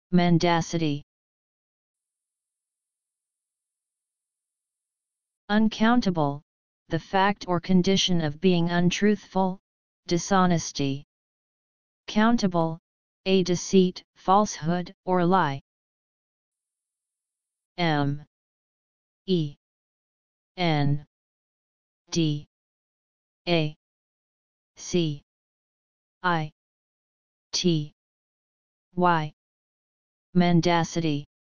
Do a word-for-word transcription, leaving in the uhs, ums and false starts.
Mendacity. Uncountable, the fact or condition of being untruthful, dishonesty. Countable, a deceit, falsehood, or lie. M E N D A C I T Y. Mendacity.